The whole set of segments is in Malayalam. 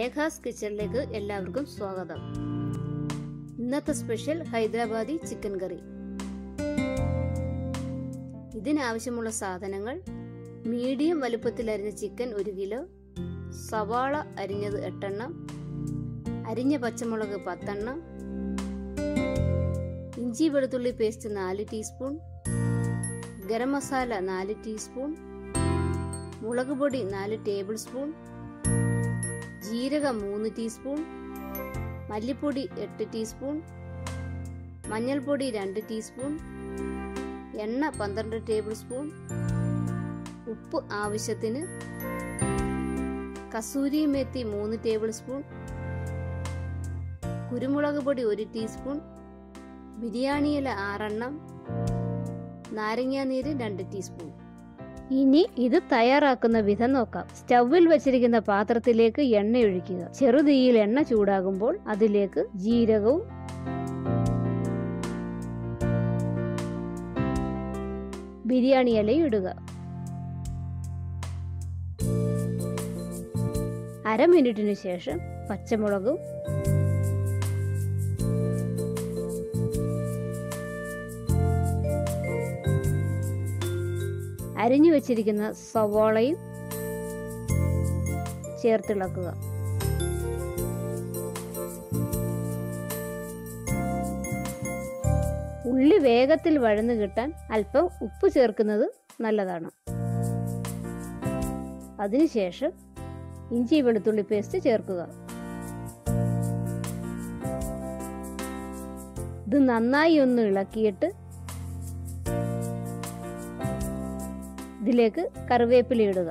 രേഖാസ് കിച്ചണിലേക്ക് എല്ലാവർക്കും സ്വാഗതം. ഇന്നത്തെ സ്പെഷ്യൽ ഹൈദരാബാദി ചിക്കൻ കറി. ഇതിനാവശ്യമുള്ള സാധനങ്ങൾ: മീഡിയം വലുപ്പത്തിൽ അരിഞ്ഞ ചിക്കൻ 1 കിലോ, സവാള അരിഞ്ഞത് 8 എണ്ണം, അരിഞ്ഞ പച്ചമുളക് 10 എണ്ണം, ഇഞ്ചി വെളുത്തുള്ളി paste 4 teaspoon, garam masala 4 teaspoon, മുളക് പൊടി 4 ടേബിൾ സ്പൂൺ, ജീരകം 3 ടീസ്പൂൺ, മല്ലിപ്പൊടി 8 ടീസ്പൂൺ, മഞ്ഞൾപ്പൊടി 2 ടീസ്പൂൺ, എണ്ണ 12 ടേബിൾ സ്പൂൺ, ഉപ്പ് ആവശ്യത്തിന്, കസൂരി മേത്തി 3 ടേബിൾ സ്പൂൺ, കുരുമുളക് പൊടി 1 ടീസ്പൂൺ, ബിരിയാണി ഇല 6 എണ്ണം, നാരങ്ങാനീര് 2 ടീസ്പൂൺ. ഇനി ഇത് തയ്യാറാക്കുന്ന വിധം നോക്കാം. സ്റ്റൗവിൽ വെച്ചിരിക്കുന്ന പാത്രത്തിലേക്ക് എണ്ണ ഒഴിക്കുക. ചെറുതീയിൽ എണ്ണ ചൂടാകുമ്പോൾ അതിലേക്ക് ജീരകവും ബിരിയാണി ഇലയും ഇടുക. 1/2 മിനിറ്റിന് ശേഷം പച്ചമുളകും അരിഞ്ഞു വെച്ചിരിക്കുന്ന സവാളയും ചേർത്തിളക്കുക. ഉള്ളി വേഗത്തിൽ വഴന്നു കിട്ടാൻ അല്പം ഉപ്പ് ചേർക്കുന്നത് നല്ലതാണ്. അതിനുശേഷം ഇഞ്ചി വെളുത്തുള്ളി പേസ്റ്റ് ചേർക്കുക. ഇത് നന്നായി ഒന്ന് ഇളക്കിയിട്ട് ഇതിലേക്ക് കറിവേപ്പില ഇടുക.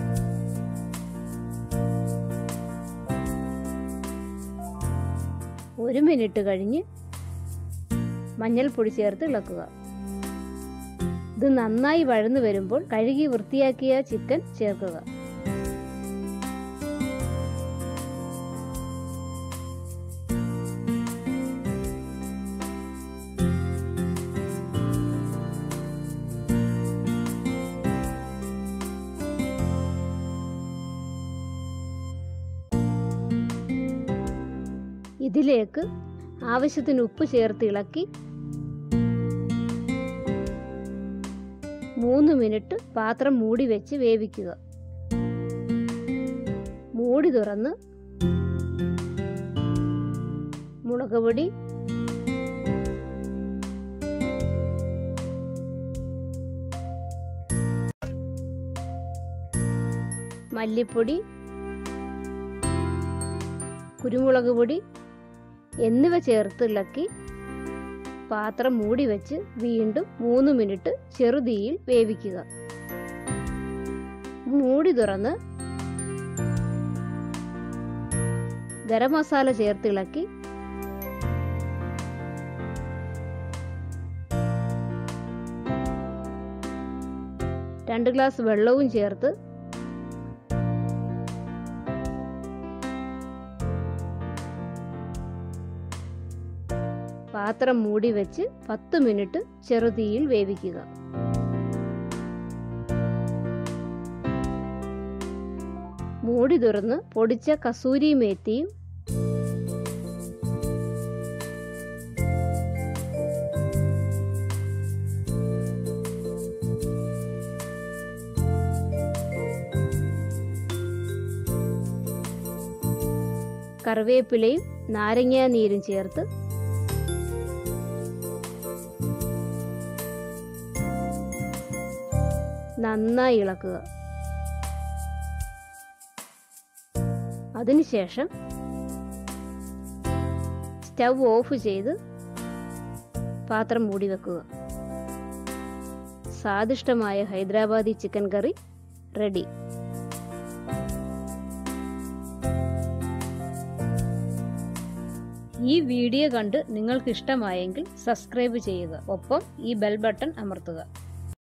ഒരു മിനിറ്റ് കഴിഞ്ഞ് മഞ്ഞൾപ്പൊടി ചേർത്ത് ഇളക്കുക. ഇത് നന്നായി വഴന്നു വരുമ്പോൾ കഴുകി വൃത്തിയാക്കിയ ചിക്കൻ ചേർക്കുക. ഇതിലേക്ക് ആവശ്യത്തിന് ഉപ്പ് ചേർത്ത് ഇളക്കി 3 മിനിറ്റ് പാത്രം മൂടി വെച്ച് വേവിക്കുക. മൂടി തുറന്ന് മുളക് പൊടി, മല്ലിപ്പൊടി, കുരുമുളക് പൊടി എന്നിവ ചേർത്ത് ഇളക്കി പാത്രം മൂടി വെച്ച് വീണ്ടും 3 മിനിറ്റ് ചെറുതീയിൽ വേവിക്കുക. മൂടി തുറന്ന് ഗരം മസാല ചേർത്ത് ഇളക്കി 2 ഗ്ലാസ് വെള്ളവും ചേർത്ത് പാത്രം മൂടി വെച്ച് 10 മിനിറ്റ് ചെറുതീയിൽ വേവിക്കുക. മൂടി തുറന്ന് പൊടിച്ച കസൂരി മേത്തിയും കറിവേപ്പിലയും നാരങ്ങാനീരും ചേർത്ത് നന്നായി ഇളക്കുക. അതിനുശേഷം സ്റ്റൗ ഓഫ് ചെയ്ത് പാത്രം മൂടി വെക്കുക. സ്വാദിഷ്ടമായ ഹൈദരാബാദി ചിക്കൻ കറി റെഡി. ഈ വീഡിയോ കണ്ട് നിങ്ങൾക്ക് ഇഷ്ടമായെങ്കിൽ സബ്സ്ക്രൈബ് ചെയ്യുക. ഒപ്പം ഈ ബെൽ ബട്ടൺ അമർത്തുക.